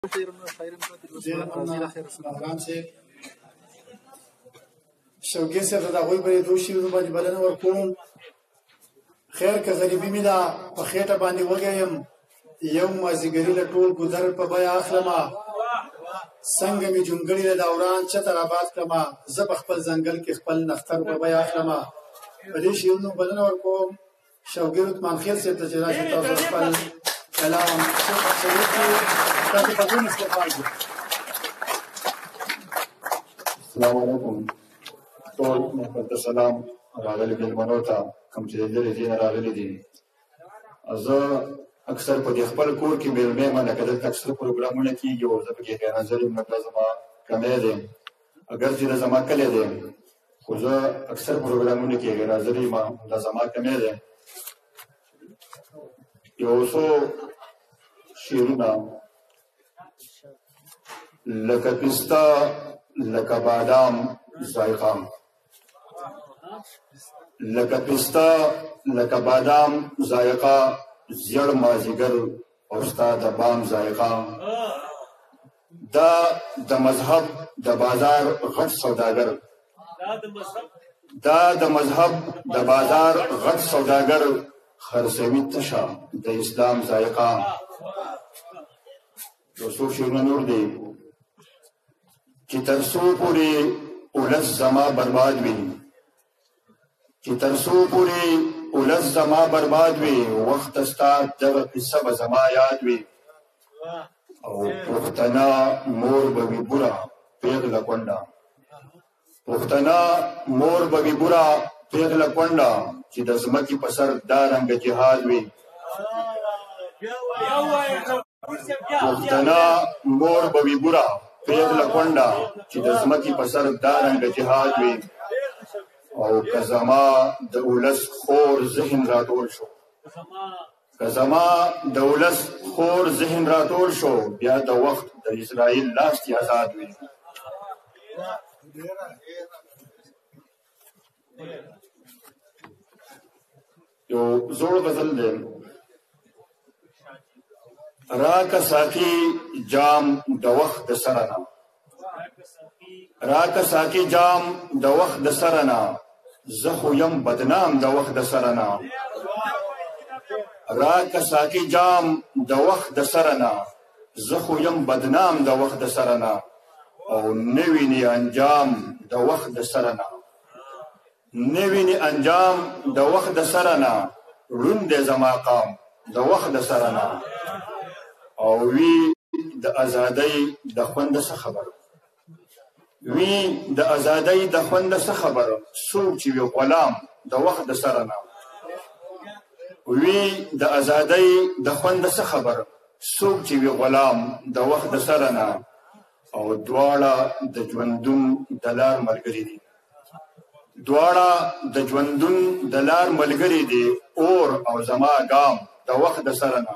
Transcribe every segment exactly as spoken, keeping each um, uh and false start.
شوګیر صاحب د هغوی په لیدو شوي باندې بلنه ورکوم. خیر که غریبي مې ده په خېټه باندې وږی یم، یو مازدیګري له ټول ګودر په بیه اخلمه، څنګه مې جونګړي له دوران چتر آباد کړمه، زه په خپل ځنګل کې خپل نختر په بیه اخلمه. په دې شعرونو بلنه ورکوم شوګیر عثمانخیل صاحب ته چې راشي تاسو خپل کلام شریف کړي. تاسو په کوم استقبال کې السلام علیکم. ټول محبت سلام راغلي مېلمنو ته کوم چې لرې دي نه راغلي دي. زه اکثر په دې خپل کور کې مېلمه یم، لکه دلته اکثر پروګرامونه کېږي او زه پکې غیر حاضر یم، دا زما کمی دی. اگر چې دا زما کلی دی خو زه اکثر پروګرامونه کې غیر حاضر یم، دا زما کمی دی. یو څو شعرونه لکه پسته لکه بادام ذایقه، لکه پسته لکه بادام ذایقه، زیړ مازیګر او ستا د بام ذایقه. دا د مذهب د بازار غټ سوداګر، دا د مذهب د بازار غټ سوداګر، خرڅوي تشه د اسلام ذایقه. یو څو شعرونه نور دي چې تر څو پورې ولس زما برباد وي، چې تر څو پورې ولس زما برباد وي، وخت ستا دغه قصه به زما یاد وي. او پښتنه مور به وي بوره پیغله کونډه، پښتنه مور به وي بوره پیغله کونډه، چې د ځمکې په سر دا رنګه جهاد وي. پښتنه مور به وي بوره پیغله کونډه، چې د ځمکې په سر دا رنګه جهاد وي. او که زما د ولس خور ذهن راټول شو، که زما د ولس خور ذهن راټول شو، بیا د وخت د اسرائیل لاستې آزاد وي. یو زوړ غزل دی: راکه ساقي جام د وخت د سره نه، راکه ساقي جام د وخت د سره نه، زه خو یم بدنام د وخت د سره نه. راکه ساقي جام د وخت د سره نه، زه خو یم بدنام د وخت د سره نه. او نه ویني انجام د وخت د سره نه، نه ویني انجام د وخت د سره نه، ړوند دی زما قام د وخت د سره نه. او وی د ازادۍ د خوند څه خبر، وی د ازادۍ د خوند څه خبر، څوک چې وي غلام د وخت د سره نه. وی د ازادۍ د خوند څه خبر، څوک چې وي غلام د وخت د سره نه. او دواړه د ژوندون د لار ملګري دي، دواړه د ژوندون د لار ملګري دي، اور او زما ګام د وخت د سره نه.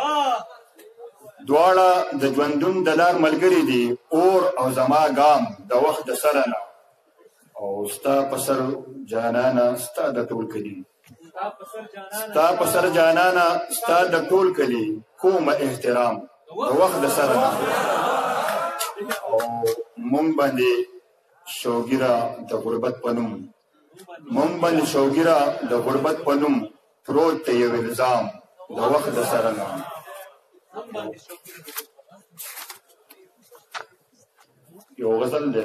دواړه د ژوندون د لار ملګري دي، اور او زما ګام د وخت د سره نه. او ستا په سر جانانه ستا د ټول کلي، ستا په سر جانانه ستا د ټول کلي، کومه احترام د وخت د سره نه. او مونږ باندې شوګیره د غربت په نوم، مونږ باندې شوګیره د غربت په نوم، پروت دی یو الزام د وخت د سره نه. یو غزل دی: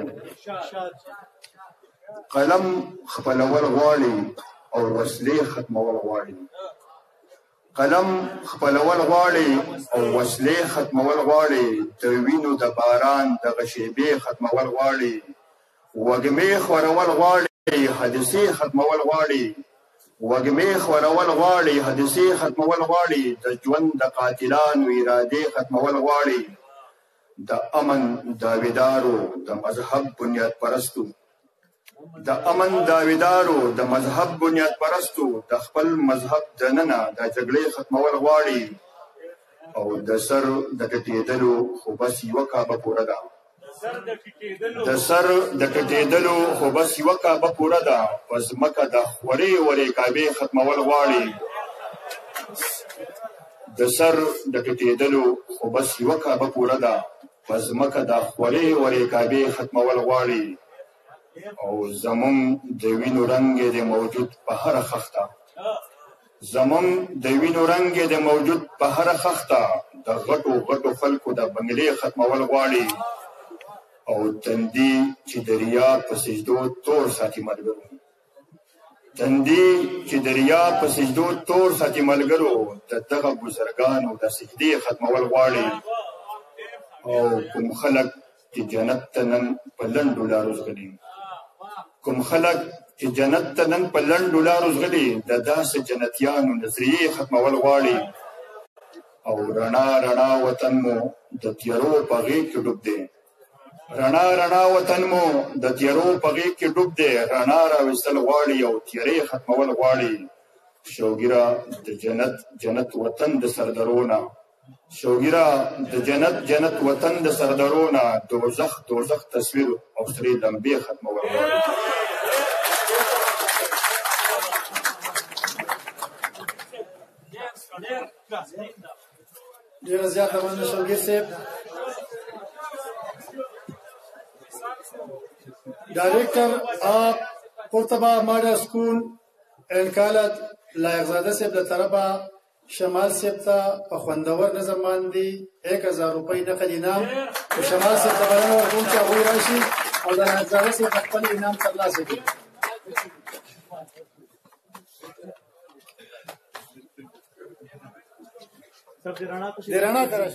قلم خپلول غواړي او وسلې ختمول غواړي، قلم خپلول غواړي او وسلې ختمول غواړي، د وینو د باران دغه شیبې ختمول غواړي، وږمې خورول غواړي حادثې ختمول غواړي، وږمې خورول غواړي حادثې ختمول غواړي، د ژوند د قاتلانو ارادې ختمول غواړي، د امن داویدارو د مذهب بنیاد پرستو، د امن داویدارو د مذهب بنیاد پرستو، د خپل مذهب دننه د جګړې ختمول غواړي. او د سر د کټېدلو خو بس یوه کعبه پوره ده، د سر د کټېدلو خو بس یوه کعبه پوره ده، په ځمکه د خورې ورې کعبې ختمول غواړي. د سر د ټیټېدلو خو بس یوه کعبه پوره ده، په ځمکه دا خورې ورې کعبې ختمول غواړي. او زمونږ د وینو رنګ یې د موجود په هره خښته، زمونږ د وینو رنګ یې د موجود په هره خښته، د غټو غټو خلکو د بنګلې ختمول غواړي. او تندي چې د ریا په سجدو تور ساتي ملګرو، تندي چې د ریا په سجدو تور ساتي ملګرو، د دغه بزرګانو د سجدې ختمول غواړي. او کوم خلک چې جنت ته نن په لنډو لارو ځغلي، کوم خلک چې جنت ته نن په لنډو لارو ځغلي، د داسې جنتیانو نظریې ختمول غواړي. او رڼا رڼا وطن مو د تیارو په غېږ کې ډوب دی، رڼا رڼا وطن مو د تیارو په غېږ کې ډوب دی، رڼا راویستل غواړي او تیارې ختمول غواړي. شوګیره د جنت جنت وطن د سردرونه، شوګیره د جنت جنت وطن د سردرونه، دوزخ دوزخ تصویر او سرې لمبې ختمول غواړي. ډېره زیاته مننه شوګیر صاحب. Director आप Qurtuba model school and college लायकजादा से तरफा शमाल सेप्ता पखवंदवर नजर मानदी एक हजार रुपये नकद इनाम तो शमाल से तबादला और कौन सा हुई राशि और लायकजादा से पचपन इनाम चला सके. देराना करा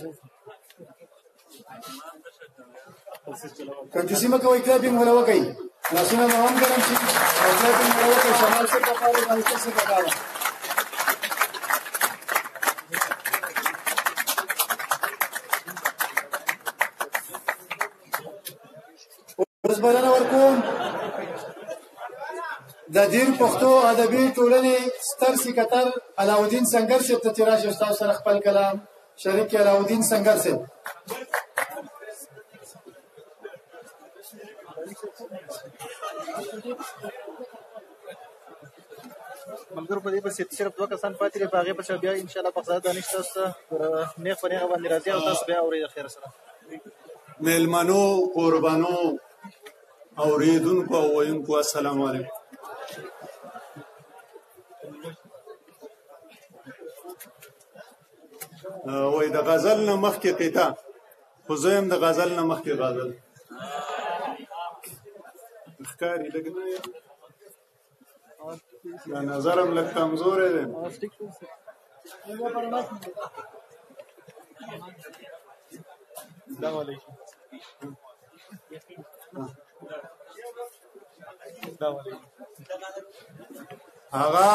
कंजूसी में कोई क्लैपिंग हो रहा कहीं नासिना नाम करम सी और क्लैपिंग हो रहा शमाल से पकारो बाइक से पकारो. उस बदना वर्कों ददीर पख्तो अदबी टोलने स्तर सिकतर अलाउद्दीन संगर से ततिराश उस्ताद सरखपल कलाम शरीक अलाउद्दीन संगर से ملګرو په دې پسې صرف دوه کسان پاتې دي، په هغې پسې بیا انشاءالله بخزاده دانش تاسو ته نیغ په نیغه باندې راځي او تاسو بیا اورئ د خیر سره. میلمنو، قربانو، اوریدونکو او ویونکو السلام علیکم. وای د غزل نه مخکې قطعه، خو زه یم د غزل نه مخکې غزل ښکاري لږ دا نظرم لږ کمزوری دی. هغه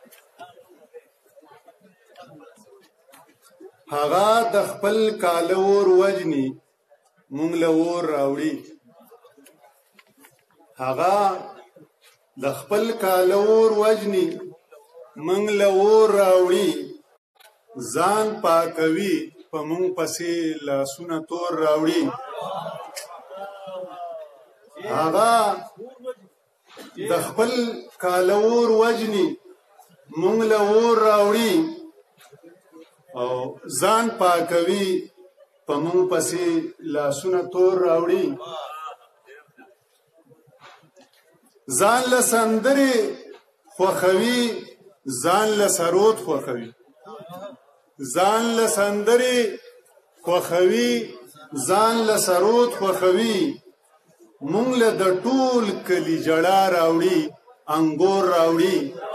هغه د خپل کاله اور وجني مونږ له اور راوړي، هغه د خپل کاله اور وجني مونږ له اور راوړي، ځان پاکوي په مونږ پسې لاسونه تور راوړي. هغه د خپل کاله اور وجني مونږ له اور راوړي او ځان پاکوي په مونږ پسې لاسونه تور راوړي. ځان له سندرې خوښوي، ځان له سرود خوښوي، ځان له سندرې خوښوي، ځان له سرود خوښوي. مونږ له د ټول کلي جړا راوړي، انګور راوړي.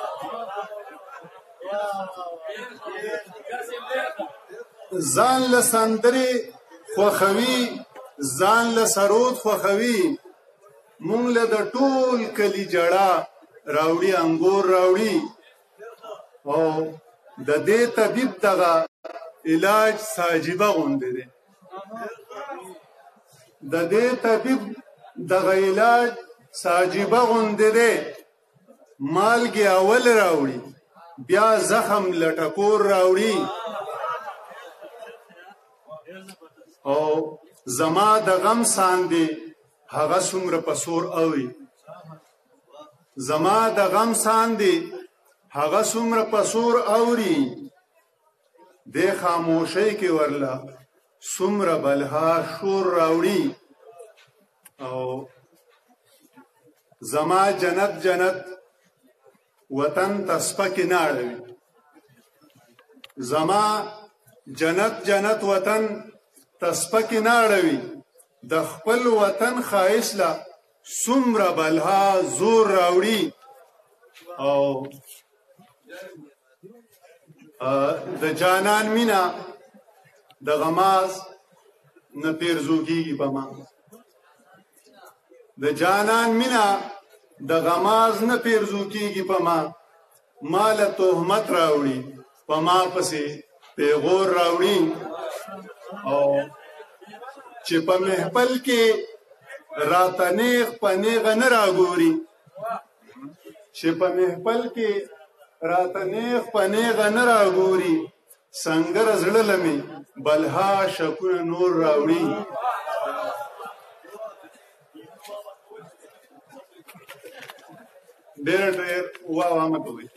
ځان له سندرې خوښوي، ځان له سرود خوښوي. مونږ له د ټول کلي جړا راوړي، انګور راوړي. او د دې طبیب دغه علاج ساجیبه غوندې دی، د دې طبیب دغه علاج ساجیبه غوندې دی. مالګې اول راوړي، بیا زخم لټکور راوړي. او زما د غم ساندې هغه څومره په سور اوري، زما د غم ساندې هغه څومره په سور اوري. دې خاموشۍ کې ورله څومره بلها شور راوړي او زما جنت جنت وطن ته سپکې نه اړوي زما جنت جنت وطن ته سپکې نه اړوي د خپل وطن ښایست له څومره بلها زور راوړي او د جانان مینا د غماز نه پیرزو کیږي په ما د جانان مینا د غماز نه پیرزو کیږي په ما مال تهمت راوړي په ما پسې پیغور راوړي او چې په محفل کې راته نیغ په نیغه نه راګوري چې په محفل کې راته نیغ په نیغه نه راګوري سنگر زړه لمې بلها شکونه نور راوړي ډېر ډېر واه واه مه کوئ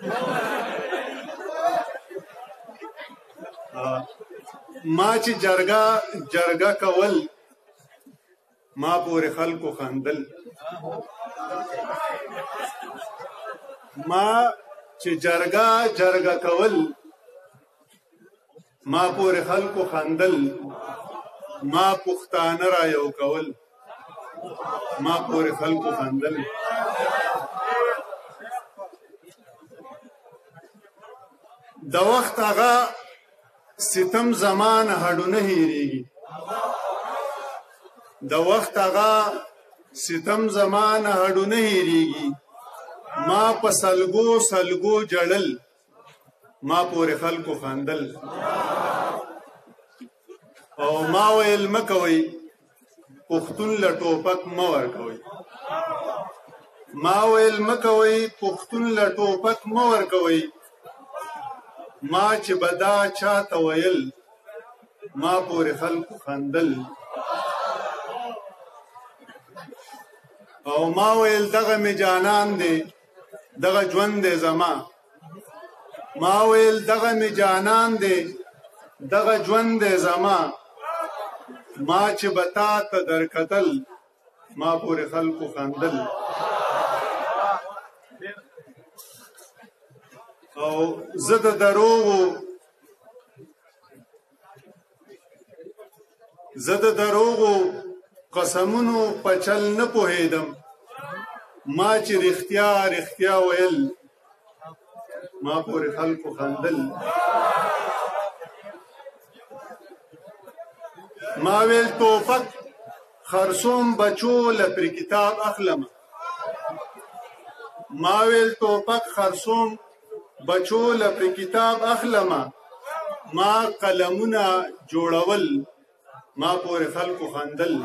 ما چې جرګه جرګه کول ما پورې خلکو خندل ما چې جرګه جرګه کول ما پورې خلکو خندل ما پښتانه را یو کول ما پورې خلکو خندل د وخت هغه ستم زمان هډو نه هېرېږي د وخت هغه ستم زمان هډو نه هېرېږي ما په سلګو سلګو جړل ما پورې خلکو خندل او ما ویل مه کوئ پښتون له ټوپک مه ورکوئ ما ویل مه کوئ پښتون له ټوپک مه ورکوئ ما چې به دا چاته ویل ما پورې خلکو خندل او ما ویل دغه مې جانان دی دغه ژوند دی زما ما ویل دغه مې جانان دی دغه ژوند دی زما ما چې به تا ته درکتل ما پورې خلکو خندل او زه د دروغو زه د دروغو قسمونو په چل نه پوهېدم ما چې رښتیا رښتیا ویل ما پورې خلکو خندل ما ویل ټوپک خرسوم بچو له پر کتاب اخلم ما ویل ټوپک خرسوم بچو له پر کتاب اخلم ما قلمونه جوړول ما پورې خلکو خندل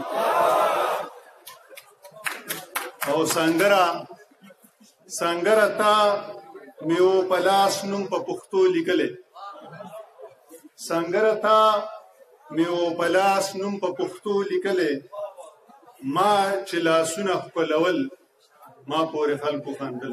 او سنگره سنگره تا میو پلاس نوم په پښتو لیکلې سنگره تا میو پلاس نوم په پښتو لیکلې ما چې لاسونه ښکلول ما پورې خلکو خندل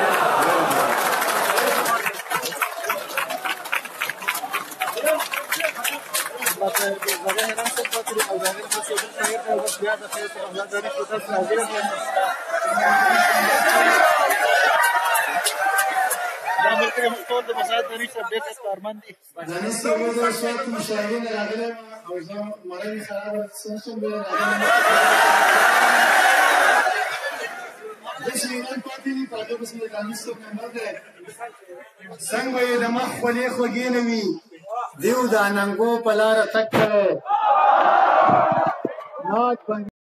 څنګه یې د مخ خولې خوږې نه وي دیو د اننګو په لاره تګ کړی